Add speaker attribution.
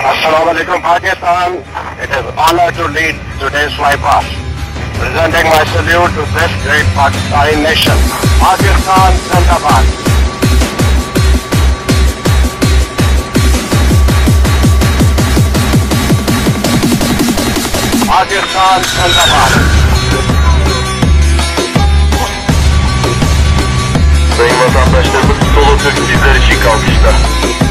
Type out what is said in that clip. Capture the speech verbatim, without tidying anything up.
Speaker 1: Assalamu alaikum Pakistan. It is an honor to lead today's fly past. Presenting my salute to this great Pakistani nation. Pakistan Zindabad. Pakistan Zindabad.
Speaker 2: Sayın vatandaşlarımız sol otobüs bizler için kalkışta.